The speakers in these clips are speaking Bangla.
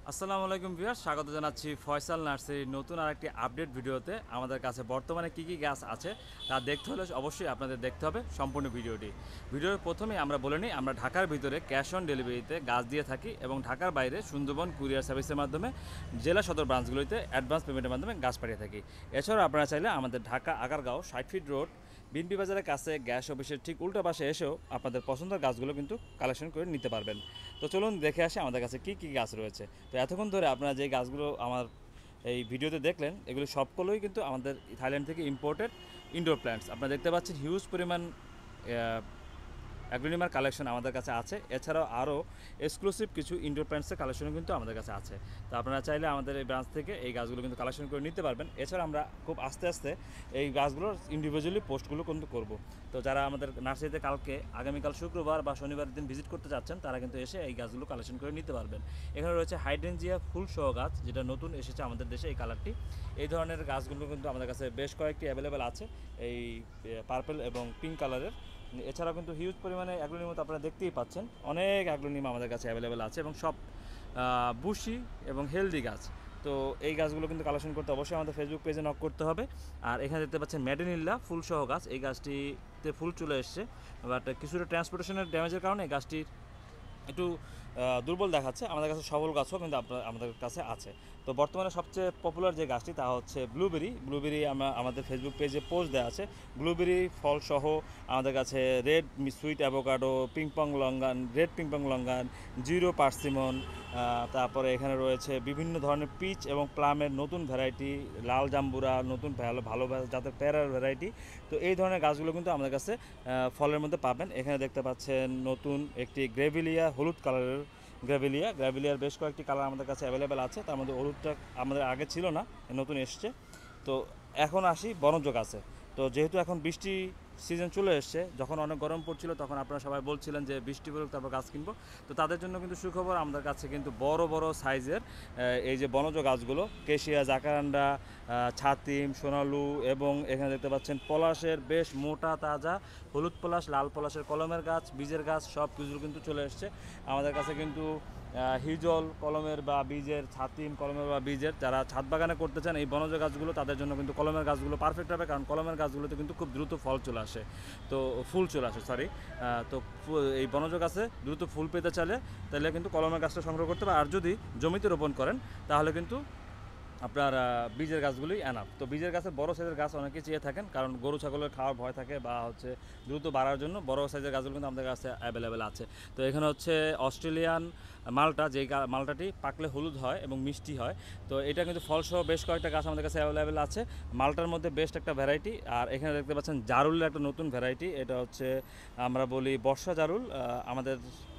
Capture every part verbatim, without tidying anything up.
আসসালামু আলাইকুম ভিউয়ার্স, স্বাগত জানাচ্ছি ফয়সাল নার্সারির নতুন আরেকটি আপডেট ভিডিওতে। আমাদের কাছে বর্তমানে কী কী গাছ আছে তা দেখতে হলে অবশ্যই আপনাদের দেখতে হবে সম্পূর্ণ ভিডিওটি। ভিডিওর প্রথমেই আমরা বলে নিই, আমরা ঢাকার ভিতরে ক্যাশ অন ডেলিভারিতে গাছ দিয়ে থাকি এবং ঢাকার বাইরে সুন্দরবন কুরিয়ার সার্ভিসের মাধ্যমে জেলা সদর ব্রাঞ্চগুলিতে অ্যাডভান্স পেমেন্টের মাধ্যমে গাছ পাঠিয়ে থাকি। এছাড়াও আপনারা চাইলে আমাদের ঢাকা আগারগাঁও ষাট ফিট রোড বিনপি বাজারের কাছে গ্যাস অফিসের ঠিক উল্টো পাশে এসেও আপনাদের পছন্দের গাছগুলো কিন্তু কালেকশন করে নিতে পারবেন। তো চলুন দেখে আসি আমাদের কাছে কী কী গাছ রয়েছে। তো এতক্ষণ ধরে আপনারা যে গাছগুলো আমার এই ভিডিওতে দেখলেন, এগুলো সবগুলোই কিন্তু আমাদের থাইল্যান্ড থেকে ইম্পোর্টেড ইনডোর প্ল্যান্টস। আপনারা দেখতে পাচ্ছেন হিউজ পরিমাণ অ্যাগ্লোনিমার কালেকশন আমাদের কাছে আছে। এছাড়াও আরও এক্সক্লুসিভ কিছু ইনডোর প্ল্যান্টসের কালেকশনও কিন্তু আমাদের কাছে আছে। তো আপনারা চাইলে আমাদের এই ব্রাঞ্চ থেকে এই গাছগুলো কিন্তু কালেকশন করে নিতে পারবেন। এছাড়া আমরা খুব আস্তে আস্তে এই গাছগুলোর ইন্ডিভিজুয়ালি পোস্টগুলো কিন্তু করব। তো যারা আমাদের নার্সারিতে কালকে আগামীকাল শুক্রবার বা শনিবার দিন ভিজিট করতে যাচ্ছেন, তারা কিন্তু এসে এই গাছগুলো কালেকশন করে নিতে পারবেন। এখানে রয়েছে হাইড্রেঞ্জিয়া ফুল সহ গাছ, যেটা নতুন এসেছে আমাদের দেশে এই কালারটি। এই ধরনের গাছগুলো কিন্তু আমাদের কাছে বেশ কয়েকটি অ্যাভেলেবেল আছে, এই পার্পল এবং পিঙ্ক কালারের। এছাড়াও কিন্তু হিউজ পরিমাণে অ্যাগ্লোনিম তো আপনারা দেখতেই পাচ্ছেন, অনেক অ্যাগ্লোনিম আমাদের কাছে অ্যাভেলেবেল আছে এবং সব বুশি এবং হেলদি গাছ। তো এই গাছগুলো কিন্তু কালেকশন করতে অবশ্যই আমাদের ফেসবুক পেজে নক করতে হবে। আর এখানে দেখতে পাচ্ছেন ম্যাডেনিল্লা ফুল সহ গাছ, এই গাছটিতে ফুল চলে এসছে, বাট কিছুটা ট্রান্সপোর্টেশনের ড্যামেজের কারণে এই গাছটির একটু দুর্বল দেখাচ্ছে। আমাদের কাছে সবল গাছও কিন্তু আপনার আমাদের কাছে আছে। তো বর্তমানে সবচেয়ে পপুলার যে গাছটি তা হচ্ছে ব্লুবেরি। ব্লুবেরি আমরা আমাদের ফেসবুক পেজে পোস্ট দেওয়া আছে। ব্লুবেরি ফল সহ আমাদের কাছে red sweet avocado, ping pong longan, red ping pong longan, zero persimmon, তারপরে এখানে রয়েছে বিভিন্ন ধরনের পিচ এবং প্লামের নতুন ভ্যারাইটি, লাল জাম্বুরা নতুন ভালো ভালো জাতের প্যারার ভ্যারাইটি। তো এই ধরনের গাছগুলো কিন্তু আমাদের কাছে ফলের মধ্যে পাবেন। এখানে দেখতে পাচ্ছেন নতুন একটি গ্রেভিলিয়া, হলুদ কালারের গ্রেভিলিয়া। গ্রেভিলিয়ার বেশ কয়েকটি কালার আমাদের কাছে অ্যাভেলেবেল আছে, তার মধ্যে হলুদটা আমাদের আগে ছিল না, নতুন এসছে। তো এখন আসি বনজ গাছে। তো যেহেতু এখন বৃষ্টি সিজন চলে এসছে, যখন অনেক গরম পড়ছিল তখন আপনারা সবাই বলছিলেন যে বৃষ্টি পড়ুক তারপর গাছ কিনবো। তো তাদের জন্য কিন্তু সুখবর, আমাদের কাছে কিন্তু বড় বড় সাইজের এই যে বনজ গাছগুলো, কেশিয়া, জাকারান্ডা, ছাতিম, সোনালু এবং এখানে দেখতে পাচ্ছেন পলাশের বেশ মোটা তাজা হলুদ পলাশ, লাল পলাশের কলমের গাছ, বীজের গাছ সব কিছু কিন্তু চলে এসছে আমাদের কাছে। কিন্তু হিজল কলমের বা বীজের, ছাতিম কলমের বা বীজের, যারা ছাদ বাগানে করতে চান এই বনজ গাছগুলো, তাদের জন্য কিন্তু কলমের গাছগুলো পারফেক্ট হবে, কারণ কলমের গাছগুলোতে কিন্তু খুব দ্রুত ফল চলে আসে, তো ফুল চলে আসে সরি। তো এই বনজ গাছে দ্রুত ফুল পেতে চাইলে তাহলে কিন্তু কলমের গাছটা সংগ্রহ করতে হবে। আর যদি জমিতে রোপণ করেন তাহলে কিন্তু আপনার বীজের গাছগুলোই এনাফ। তো বীজের গাছের বড় সাইজের গাছ অনেকে চেয়ে থাকেন, কারণ গরু ছাগলের খাওয়ার ভয় থাকে বা হচ্ছে দ্রুত বাড়ার জন্য বড় সাইজের গাছগুলো কিন্তু আমাদের কাছে অ্যাভেলেবেল আছে। তো এখানে হচ্ছে অস্ট্রেলিয়ান মালটা, যেই মালটাটি পাকলে হলুদ হয় এবং মিষ্টি হয়। তো এটা কিন্তু ফলসহ বেশ কয়েকটা গাছ আমাদের কাছে অ্যাভেলেবেল আছে। মালটার মধ্যে বেস্ট একটা ভ্যারাইটি। আর এখানে দেখতে পাচ্ছেন জারুলের একটা নতুন ভ্যারাইটি, এটা হচ্ছে আমরা বলি বর্ষা জারুল, আমাদের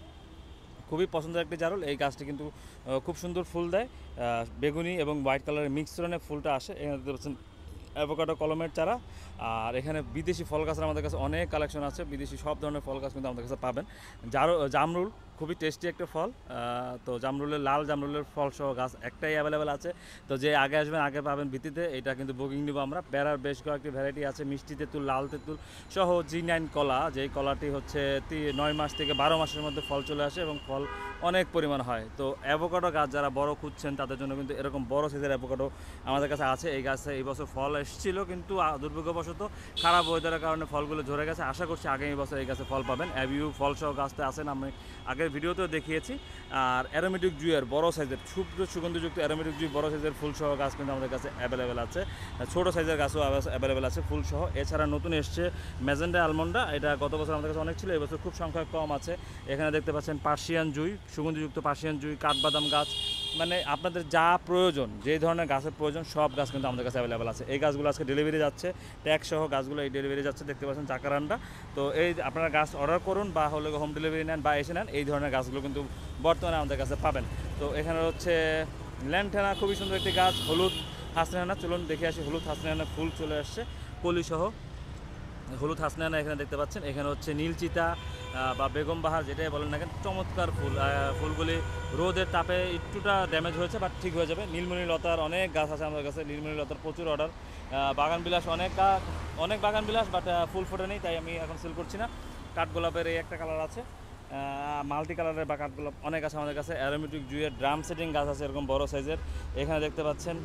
খুবই পছন্দের একটি জারুল। এই গাছটি কিন্তু খুব সুন্দর ফুল দেয়, বেগুনি এবং হোয়াইট কালারের মিক্সরণে ফুলটা আসে। এখানে দেখতে পাচ্ছেন অ্যাভোকাডো কলমের চারা। আর এখানে বিদেশি ফল গাছের আমাদের কাছে অনেক কালেকশন আছে, বিদেশি সব ধরনের ফল গাছ কিন্তু আমাদের কাছে পাবেন। জারু জামরুল খুবই টেস্টি একটা ফল। তো জামরুলের, লাল জামরুলের ফল সহ গাছ একটাই অ্যাভেলেবেল আছে। তো যে আগে আসবেন আগে পাবেন ভিত্তিতে, এটা কিন্তু বুকিং নিব আমরা। প্যারার বেশ কয়েকটি ভ্যারাইটি আছে, মিষ্টি তেঁতুল, লাল তেঁতুল সহ জি নাইন কলা, যেই কলাটি হচ্ছে নয় মাস থেকে বারো মাসের মধ্যে ফল চলে আসে এবং ফল অনেক পরিমাণ হয়। তো অ্যাভোকাডো গাছ যারা বড় খুঁজছেন তাদের জন্য কিন্তু এরকম বড় সাইজের অ্যাভোকাডো আমাদের কাছে আছে। এই গাছে এই বছর ফল এসেছিল, কিন্তু দুর্ভাগ্যবশত খারাপ ওয়েদারের কারণে ফলগুলো ঝরে গেছে। আশা করছি আগামী বছর এই গাছে ফল পাবেন। অ্যাভিউ ফল সহ গাছটা আছেন, আমি আগের ভিডিওতেও দেখিয়েছি। আর অ্যারোমেটিক জুয়ের বড় সাইজের শুভ্র সুগন্ধিযুক্ত অ্যারোমেটিক জুই বড় সাইজের ফুল সহ গাছ কিন্তু আমাদের কাছে অ্যাভেলেবেল আছে। ছোটো সাইজের গাছও অ্যাভেলেবেল আছে ফুল সহ। এছাড়া নতুন এসছে ম্যাজেন্ডা আলমন্ডা, এটা গত বছর আমাদের কাছে অনেক ছিল, এবছর খুব সংখ্যা কম আছে। এখানে দেখতে পাচ্ছেন পার্সিয়ান জুই, সুগন্ধিযুক্ত পার্সিয়ান জুই, কাঠবাদাম গাছ, মানে আপনাদের যা প্রয়োজন, যে ধরনের গাছের প্রয়োজন সব গাছ কিন্তু আমাদের কাছে অ্যাভেলেবেল আছে। এই গাছগুলো আজকে ডেলিভারি যাচ্ছে, ট্যাক্স সহ গাছগুলো এই ডেলিভারি যাচ্ছে। দেখতে পাচ্ছেন জাকারান্ডা। তো এই আপনারা গাছ অর্ডার করুন বা হলে হোম ডেলিভারি নেন বা এসে নেন, এই ধরনের গাছগুলো কিন্তু বর্তমানে আমাদের কাছে পাবেন। তো এখানে হচ্ছে ল্যান্টেনা, খুবই সুন্দর একটি গাছ, হলুদ হাসনানা। চলুন দেখে আসি, হলুদ হাসনানা ফুল চলে আসছে কলি সহ হলুদ হাসনানা এখানে দেখতে পাচ্ছেন। এখানে হচ্ছে নীলচিতা বা বেগম বাহার, যেটাই বলেন না কেন, চমৎকার ফুল। ফুলগুলি রোদের তাপে একটুটা ড্যামেজ হয়েছে, বাট ঠিক হয়ে যাবে। নীলমণি লতার অনেক গাছ আছে আমাদের কাছে, নীলমণি লতার প্রচুর অর্ডার। বাগান বিলাস অনেক অনেক বাগান বিলাস, বাট ফুল ফোটে নেই, তাই আমি এখন সেল করছি না। কাঠগোলাপের এই একটা কালার আছে, মাল্টি কালারের বা কাঠগুলো অনেক আছে আমাদের কাছে। অ্যারোমেটিক জুয়ের ড্রাম সেটিং গাছ আছে এরকম বড় সাইজের। এখানে দেখতে পাচ্ছেন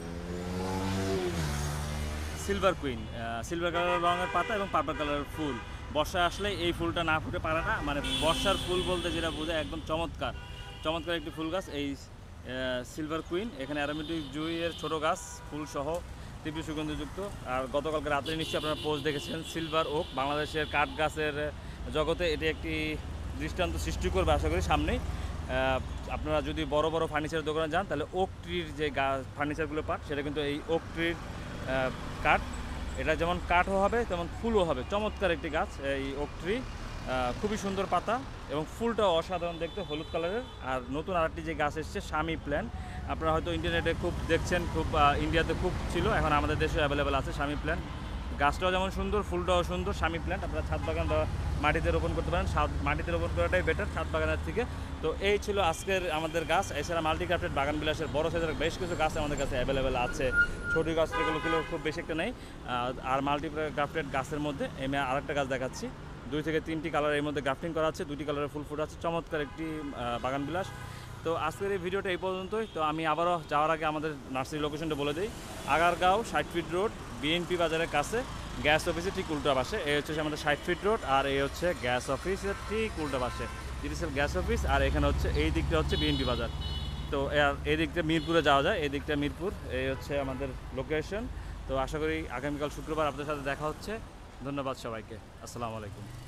সিলভার কুইন, সিলভার কালারের রঙের পাতা এবং পার্পল কালারের ফুল। বর্ষায় আসলে এই ফুলটা না ফুটে পারে না, মানে বর্ষার ফুল বলতে যেটা বোঝায় একদম চমৎকার চমৎকার একটি ফুল গাছ এই সিলভার কুইন। এখানে অ্যারোমেটিক জুইয়ের ছোটো গাছ ফুল সহ তীব্র সুগন্ধযুক্ত। আর গতকালকে রাত্রে নিশ্চয়ই আপনারা পোস্ট দেখেছেন সিলভার ওক, বাংলাদেশের কাঠ গাছের জগতে এটি একটি দৃষ্টান্ত সৃষ্টি করবে আশা করি সামনেই। আপনারা যদি বড় বড় ফার্নিচারের দোকানে যান তাহলে ওক ট্রির যে গাছ ফার্নিচারগুলো পাট সেটা কিন্তু এই ওক ট্রির কাঠ। এটা যেমন কাঠও হবে তেমন ফুলও হবে। চমৎকার একটি গাছ এই ওক ট্রি, খুবই সুন্দর পাতা এবং ফুলটাও অসাধারণ দেখতে, হলুদ কালারের। আর নতুন আরেকটি যে গাছ এসছে স্বামী প্ল্যান, আপনারা হয়তো ইন্টারনেটে খুব দেখছেন, খুব ইন্ডিয়াতে খুব ছিল, এখন আমাদের দেশে অ্যাভেলেবেল আছে স্বামী প্ল্যান। গাছটাও যেমন সুন্দর ফুলটাও সুন্দর। স্বামী প্ল্যান্ট আপনারা ছাদ বাগান বা মাটিতে রোপণ করতে পারেন, মাটিতে রোপণ করাটাই বেটার ছাদ বাগানের থেকে। তো এই ছিল আজকের আমাদের গাছ। এছাড়া মাল্টি ক্রাফটেড বাগান বিলাসের বড় সাইজের বেশ কিছু গাছ আমাদের কাছে অ্যাভেলেবেল আছে। ছোটো গাছ যেগুলো কিলো খুব বেশি একটা নেই। আর মাল্টি ক্রাফটেড গাছের মধ্যে আমি আরেকটা গাছ দেখাচ্ছি, দুই থেকে তিনটি কালার এর মধ্যে গ্রাফটিং করা আছে, দুটি কালারের ফুল ফুট আছে, চমৎকার একটি বাগান বিলাস। তো আজকের এই ভিডিওটা এই পর্যন্তই। তো আমি আবারও যাওয়ার আগে আমাদের নার্সারি লোকেশনটা বলে দিই। আগারগাঁও ষাট ফিট রোড, বিএনপি বাজারের কাছে, গ্যাস অফিসের ঠিক উল্টা পাশে। এই হচ্ছে আমাদের ষাট ফিট রোড, আর এই হচ্ছে গ্যাস অফিসের ঠিক উল্টা পাশে ডিটিসিএল গ্যাস অফিস। আর এখানে হচ্ছে এই দিকটা হচ্ছে বিএনপি বাজার। তো এই দিকটা মিরপুরে যাওয়া যায়, এই দিকটা মিরপুর। এই হচ্ছে আমাদের লোকেশন। তো আশা করি আগামীকাল শুক্রবার আপনাদের সাথে দেখা হচ্ছে। ধন্যবাদ সবাইকে, আসসালামু আলাইকুম।